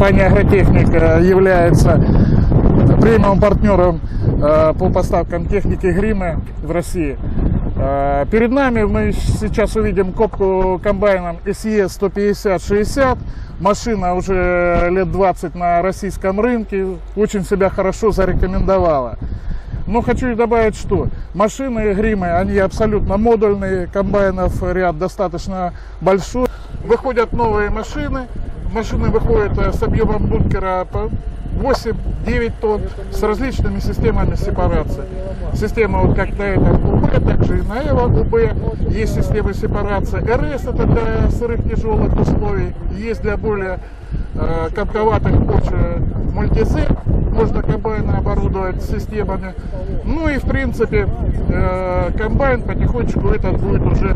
Компания «Агротехник» является премиум партнером по поставкам техники грима в России. Перед нами мы сейчас увидим коптку комбайном SE 150-60. Машина уже лет 20 на российском рынке, очень себя хорошо зарекомендовала. Но хочу добавить, что машины гримы, они абсолютно модульные, комбайнов ряд достаточно большой. Выходят новые машины, выходят с объемом бункера по 8-9 тонн с различными системами сепарации. Система вот как на этом УБ, также и на Эво УБ. Есть системы сепарации РС, это для сырых тяжелых условий. Есть для более комковатых почв мультизет. Можно комбайны оборудовать системами. Ну и в принципе комбайн потихонечку этот будет уже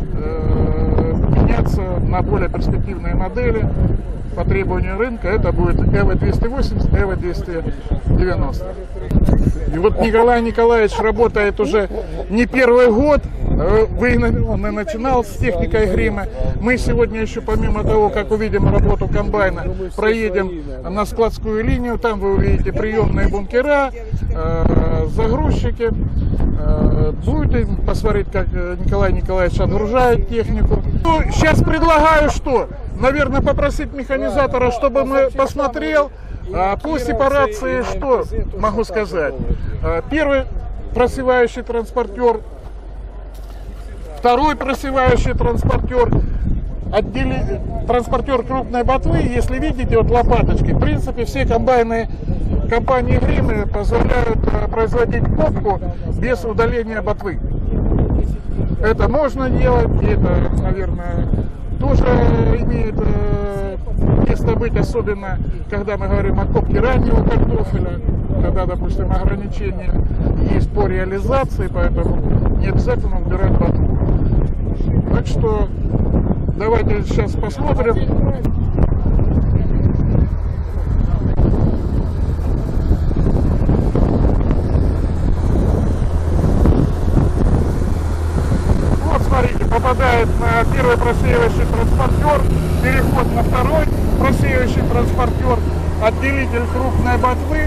меняться на более перспективные модели. По требованию рынка это будет Эво 280, Эво 290. И вот Николай Николаевич работает уже не первый год. Он и начинал с техникой грима. Мы сегодня еще, помимо того, как увидим работу комбайна, проедем на складскую линию. Там вы увидите приемные бункера, загрузчики. Будете посмотреть, как Николай Николаевич отгружает технику. Ну, сейчас предлагаю что? Наверное, попросить механизатора, чтобы мы посмотрел. По сепарации что могу сказать? Первый просевающий транспортер, второй просевающий транспортер, транспортер крупной ботвы. Если видите, вот лопаточки. В принципе, все комбайны компании Гримы позволяют производить коптку без удаления ботвы. Это можно делать, и это, наверное, тоже имеет место быть, особенно когда мы говорим о копке раннего картофеля, когда, допустим, ограничения есть по реализации, поэтому не обязательно убирать ботву. Так что давайте сейчас посмотрим. Смотрите, попадает на первый просеивающий транспортер, переход на второй просеивающий транспортер, отделитель крупной ботвы.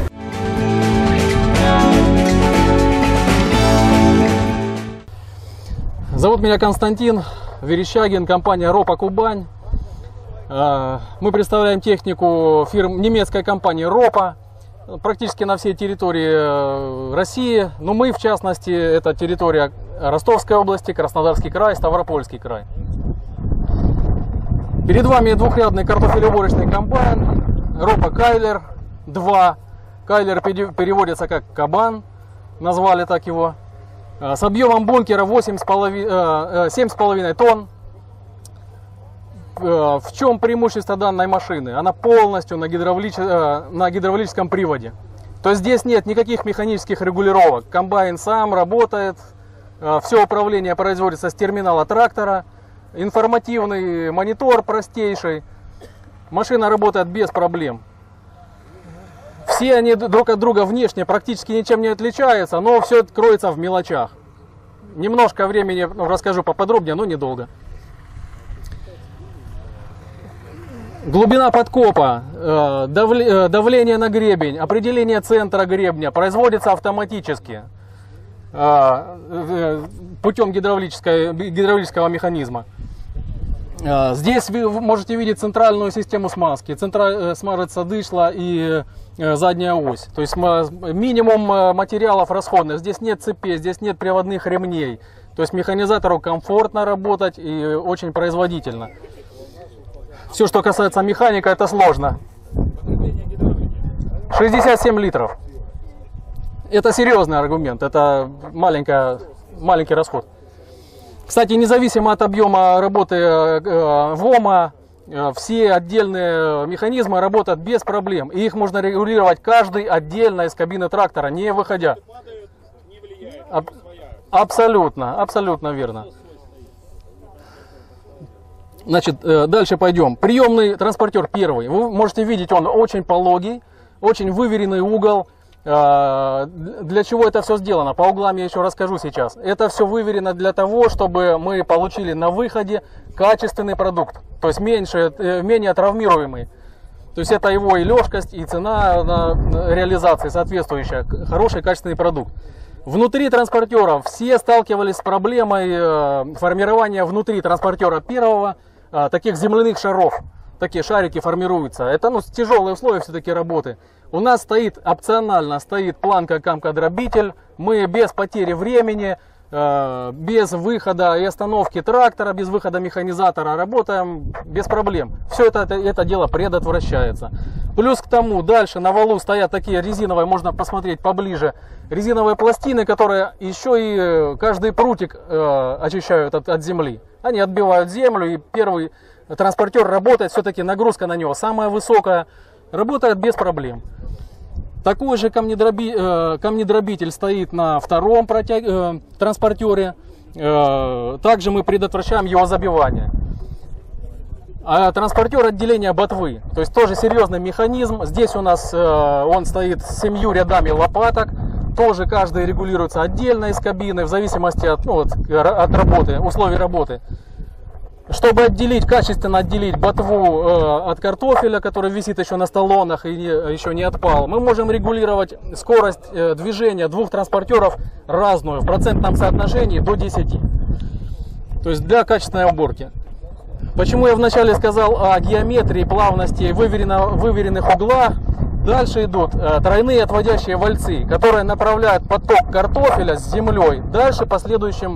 Зовут меня Константин Верещагин, компания Ропа Кубань. Мы представляем технику фирм немецкой компании Ропа практически на всей территории России. Но мы, в частности, это территория Ростовской области, Краснодарский край, Ставропольский край. Перед вами двухрядный картофелеуборочный комбайн Ропа Кайлер 2. Кайлер переводится как кабан, назвали так его. С объемом бункера 7,5 тонн. В чем преимущество данной машины? Она полностью на гидравлическом приводе. То есть здесь нет никаких механических регулировок. Комбайн сам работает. Все управление производится с терминала трактора. Информативный монитор простейший. Машина работает без проблем. Все они друг от друга внешне практически ничем не отличаются, но все это кроется в мелочах. Немножко времени расскажу поподробнее, но недолго. Глубина подкопа, давление на гребень, определение центра гребня производится автоматически путем гидравлического механизма. Здесь вы можете видеть центральную систему смазки. Смажется дышло и задняя ось. То есть минимум материалов расходных. Здесь нет цепей, здесь нет приводных ремней. То есть механизатору комфортно работать и очень производительно. Все, что касается механика, это сложно. 67 литров. Это серьезный аргумент, это маленький расход. Кстати, независимо от объема работы ВОМа, все отдельные механизмы работают без проблем. И их можно регулировать каждый отдельно из кабины трактора, не выходя. Абсолютно верно. Значит, дальше пойдем. Приемный транспортер первый. Вы можете видеть, он очень пологий, очень выверенный угол. Для чего это все сделано? По углам я еще расскажу сейчас. Это все выверено для того, чтобы мы получили на выходе качественный продукт, то есть менее травмируемый. То есть это его и легкость, и цена на реализации соответствующая, хороший качественный продукт. Внутри транспортера все сталкивались с проблемой формирования внутри транспортера первого таких земляных шаров. Такие шарики формируются. Это тяжелые условия все-таки работы. У нас стоит опционально планка камкодробитель. Мы без потери времени, без выхода и остановки трактора, без выхода механизатора работаем без проблем. Все это дело предотвращается. Плюс к тому, дальше на валу стоят такие резиновые, можно посмотреть поближе, резиновые пластины, которые еще и каждый прутик очищают от земли. Они отбивают землю, и первый транспортер работает, все-таки нагрузка на него самая высокая, работает без проблем. Такой же камнедробитель стоит на втором транспортере. Также мы предотвращаем его забивание. А транспортер отделения ботвы, то есть тоже серьезный механизм. Здесь у нас он стоит с 7 рядами лопаток. Тоже каждый регулируется отдельно из кабины в зависимости от работы, условий работы. Чтобы качественно отделить ботву от картофеля, который висит еще на столонах и еще не отпал, мы можем регулировать скорость движения двух транспортеров разную, в процентном соотношении до 10. То есть для качественной уборки. Почему я вначале сказал о геометрии, плавности, выверенных углах? Дальше идут тройные отводящие вальцы, которые направляют поток картофеля с землей дальше по последующим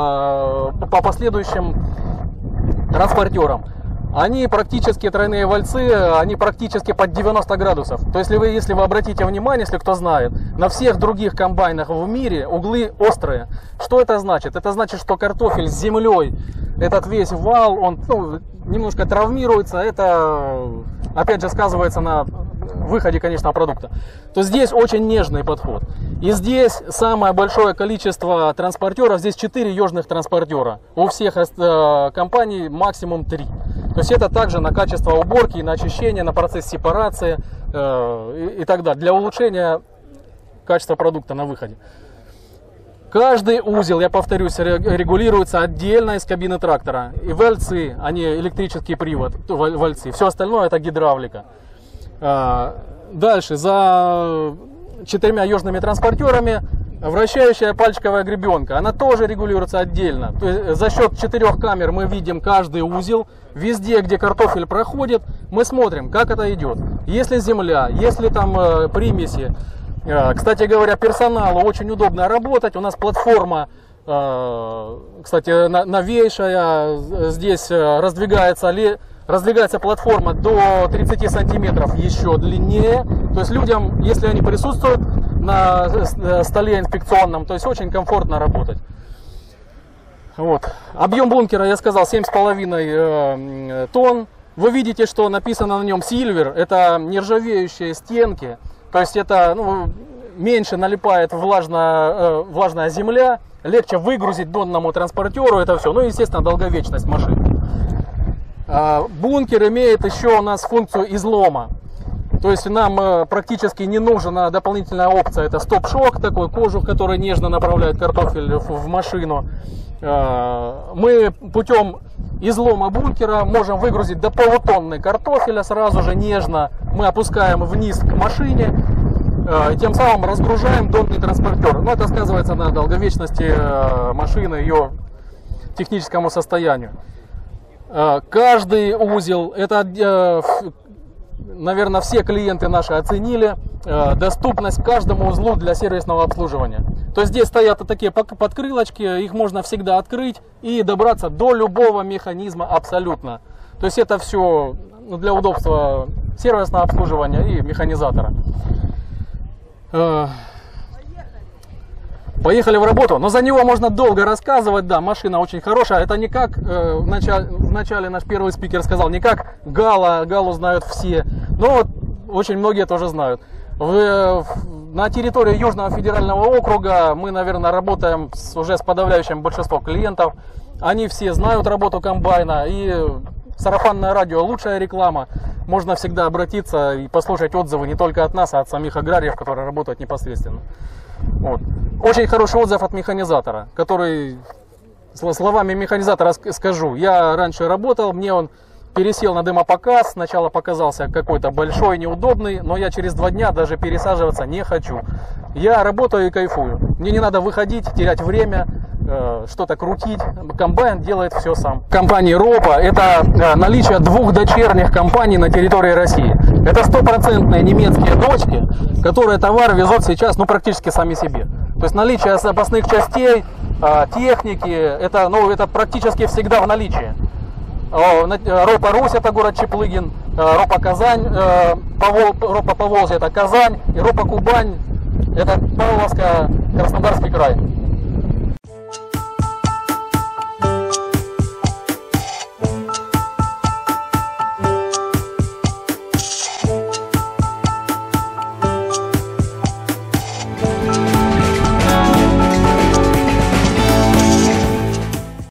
транспортерам. Они практически, тройные вальцы, они практически под 90 градусов. То есть, если вы обратите внимание, если кто знает, на всех других комбайнах в мире углы острые. Что это значит? Это значит, что картофель с землей, этот весь вал, он немножко травмируется. Это, опять же, сказывается на выходе, конечно, продукта. То здесь очень нежный подход. И здесь самое большое количество транспортеров, здесь 4 южных транспортера. У всех компаний максимум 3. То есть это также на качество уборки, на очищение, на процесс сепарации и так далее. Для улучшения качества продукта на выходе. Каждый узел, я повторюсь, регулируется отдельно из кабины трактора. И вальцы, они электрический привод, вальцы. Все остальное это гидравлика. Дальше, за 4 южными транспортерами вращающая пальчиковая гребенка. Она тоже регулируется отдельно. То есть за счет 4 камер мы видим каждый узел. Везде, где картофель проходит, мы смотрим, как это идет. Если земля, если там примеси. Кстати говоря, персоналу очень удобно работать. У нас платформа, кстати, новейшая. Здесь раздвигается платформа до 30 сантиметров, еще длиннее. То есть людям, если они присутствуют на столе инспекционном, то есть очень комфортно работать. Вот. Объем бункера, я сказал, 7,5 тонн. Вы видите, что написано на нем Silver. Это нержавеющие стенки. То есть это меньше налипает влажная земля. Легче выгрузить донному транспортеру это все. Ну и, естественно, долговечность машины. Бункер имеет еще у нас функцию излома. То есть нам практически не нужна дополнительная опция. Это стоп-шок, такой кожух, который нежно направляет картофель в машину. Мы путем излома бункера можем выгрузить до полутонны картофеля сразу же нежно. Мы опускаем вниз к машине. И тем самым разгружаем донный транспортер. Но это сказывается на долговечности машины, ее техническому состоянию. Каждый узел, это, наверное, все клиенты наши оценили доступность каждому узлу для сервисного обслуживания. То есть здесь стоят такие подкрылочки, их можно всегда открыть и добраться до любого механизма абсолютно. То есть это все для удобства сервисного обслуживания и механизатора. Поехали в работу, но за него можно долго рассказывать, да, машина очень хорошая. Это не как, вначале наш первый спикер сказал, не как Галу знают все, но вот очень многие тоже знают. На территории Южного федерального округа мы, наверное, работаем уже с подавляющим большинством клиентов. Они все знают работу комбайна, и сарафанное радио лучшая реклама. Можно всегда обратиться и послушать отзывы не только от нас, а от самих аграриев, которые работают непосредственно. Вот. Очень хороший отзыв от механизатора, который, словами механизатора скажу, я раньше работал, мне он пересел на дымопоказ. Сначала показался какой-то большой, неудобный, но я через 2 дня даже пересаживаться не хочу. Я работаю и кайфую. Мне не надо выходить, терять время, что-то крутить. Комбайн делает все сам. Компания РОПа – это наличие 2 дочерних компаний на территории России. Это стопроцентные немецкие дочки, которые товар везут сейчас практически сами себе. То есть наличие запасных частей, техники, это практически всегда в наличии. РОПа Русь – это город Чеплыгин, РОПа Казань, РОПа Поволжье – это Казань, и РОПа Кубань – это Павловско-Краснодарский край.